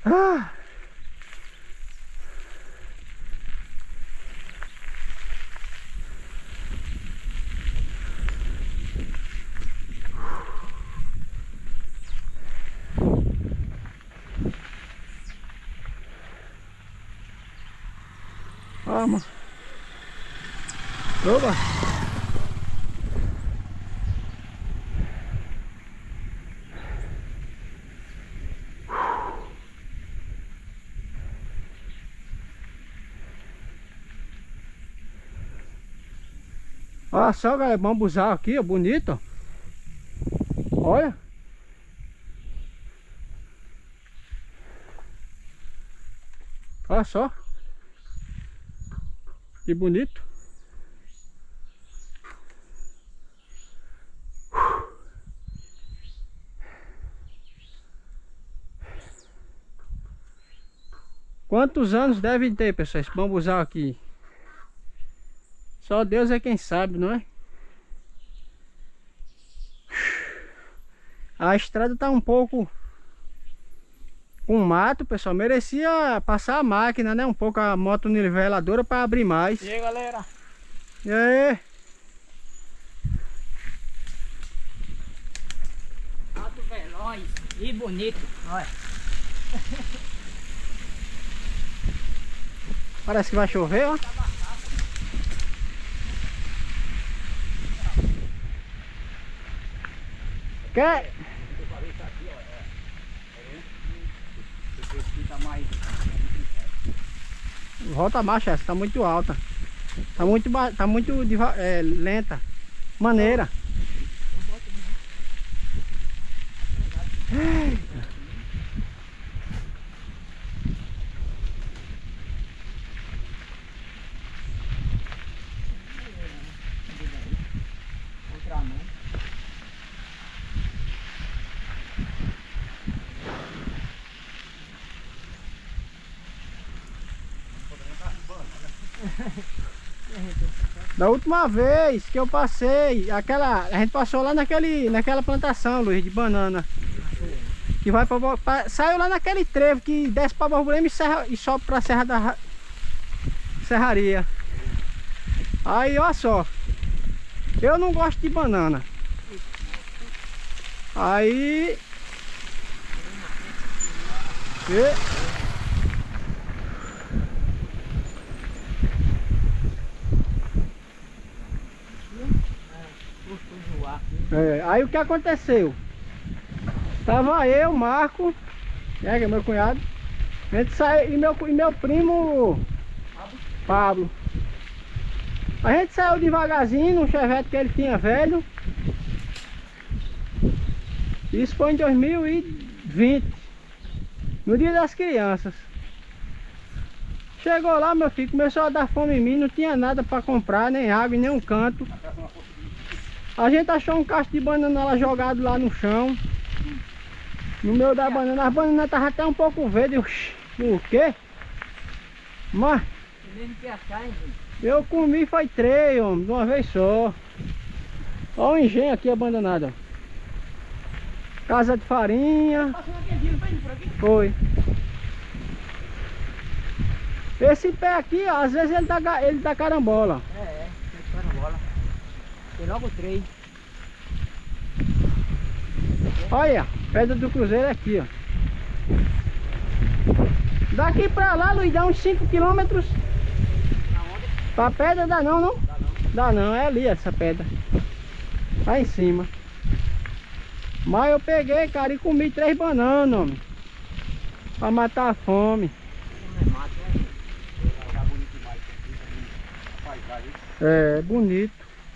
Ah. Vamos. Opa. Olha só, galera, bambuzal aqui, ó, bonito. Olha. Olha só. Que bonito. Quantos anos devem ter, pessoal, esse bambuzal aqui? Só Deus é quem sabe, não é? A estrada tá um pouco com mato, pessoal. Merecia passar a máquina, né? Um pouco a moto niveladora para abrir mais. E aí, galera? E aí? Alto, veloz e bonito. Olha. Parece que vai chover, ó. Quer? Volta a marcha, essa tá muito alta. Tá muito lenta. Maneira. Da última vez que eu passei, a gente passou lá naquela plantação, Luiz, de banana. Que vai saiu lá naquele trevo que desce para Borborema e sobe para a Serra da Serraria. Aí, olha só. Eu não gosto de banana. Aí... aí o que aconteceu? Tava eu, Marco, né, que é meu cunhado, a gente saiu, e meu primo Pablo. A gente saiu devagarzinho num Chevette que ele tinha velho. Isso foi em 2020, no Dia das Crianças. Chegou lá, meu filho, começou a dar fome em mim, não tinha nada para comprar, nem água em nenhum canto. A gente achou um cacho de banana lá jogado lá no chão. No meio da banana, as bananas estavam até um pouco verdes. O quê? Mas eu comi foi 3, homem, de uma vez só. Olha o engenho aqui abandonado, ó. Casa de farinha. Foi. Esse pé aqui, ó, às vezes ele dá carambola. Carambola. Tem logo 3. Olha, Pedra do Cruzeiro é aqui, ó. Daqui pra lá, Luiz, dá uns 5 km. Pra pedra dá não, não? Dá não, é ali essa pedra. Lá em cima. Mas eu peguei, cara, e comi 3 bananas, homem. Pra matar a fome. É, bonito.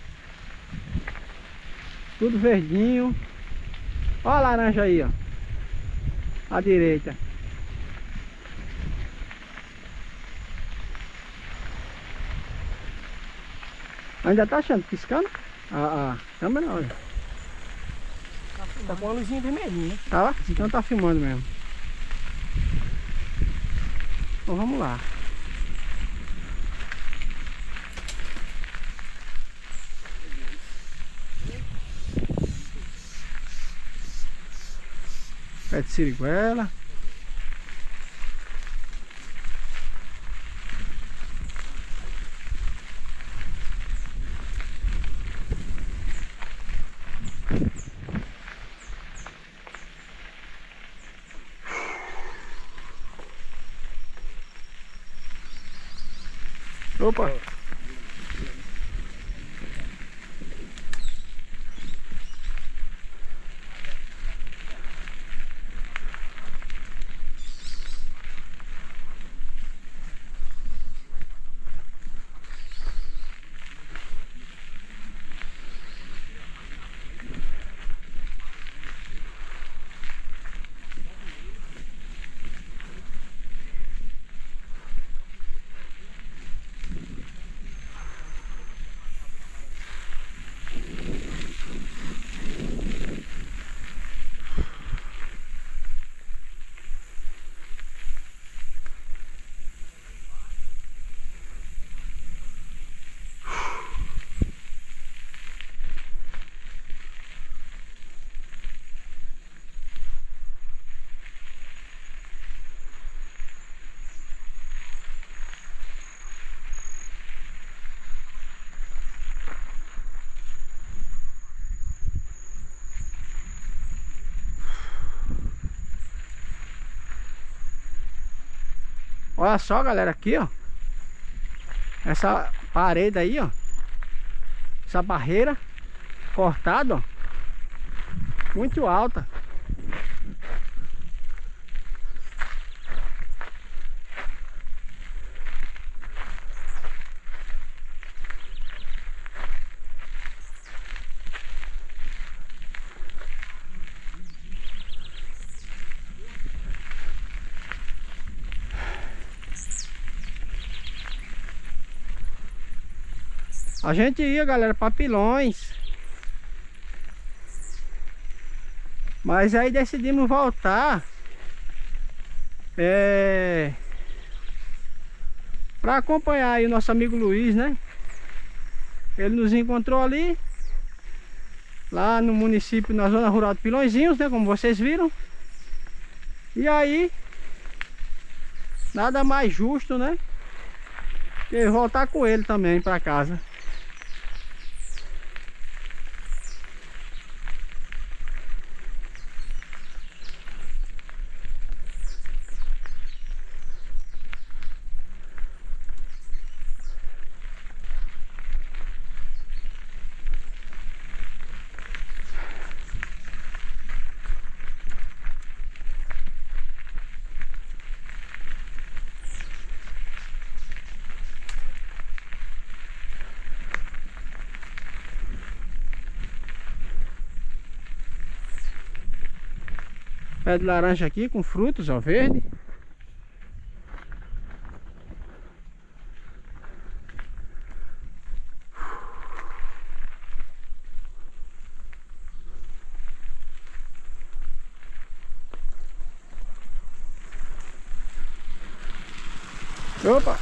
Tudo verdinho. Olha a laranja aí, ó. À direita. Ainda tá achando? Piscando? A câmera, olha. Tá com uma luzinha vermelhinha, né? Tá? Então tá filmando mesmo. Então vamos lá. Pé de siriguela. Opa! Olha só, galera, aqui, ó. Essa parede aí, ó. Essa barreira cortada, ó. Muito alta. A gente ia, galera, para Pilões. Mas aí decidimos voltar para acompanhar aí o nosso amigo Luiz, né? Ele nos encontrou ali, lá no município, na zona rural de Pilõezinhos, né? Como vocês viram. E aí, nada mais justo, né? Que voltar com ele também para casa. Pé de laranja aqui com frutos, ó, verde. Opa!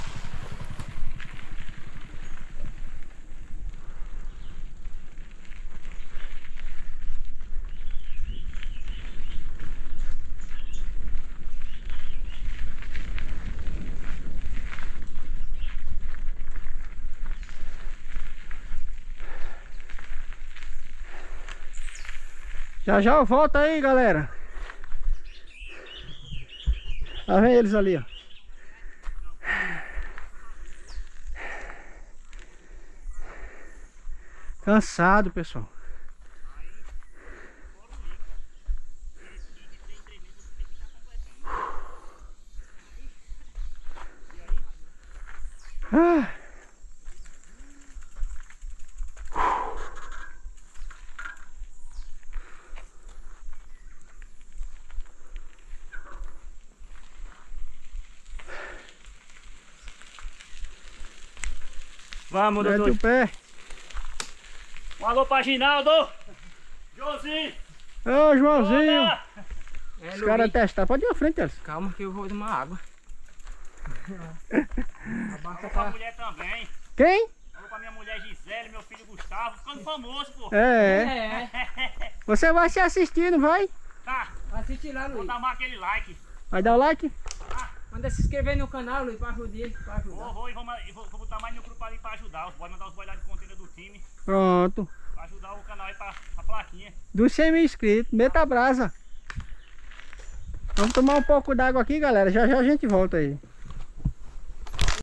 Já já eu volto aí, galera. Tá vendo eles ali, ó. Cansado, pessoal. Ah. Vamos, Mete doutor. o pé. Um alô pra Ginaldo. Joãozinho. Ô, Joãozinho. Olá. Os caras testar. Pode ir à frente, Elson. Calma que eu vou tomar água. A barca Alô pra tá... mulher também. Quem? Alô pra minha mulher Gisele, meu filho Gustavo. Ficando famoso, pô. É. Você vai se assistindo, vai? Tá, Assiste lá, vou Luiz. dar aquele like. Vai dar o like? Manda se inscrever no canal, Luiz, pra ajudar ele. Pra ajudar. Vou e vou botar mais no grupo ali pra ajudar. Pode mandar os boys lá de conteúdo do time. Pronto. Pra ajudar o canal aí pra a plaquinha. Dos 100 mil inscritos. Meta a brasa. Vamos tomar um pouco d'água aqui, galera. Já já a gente volta aí.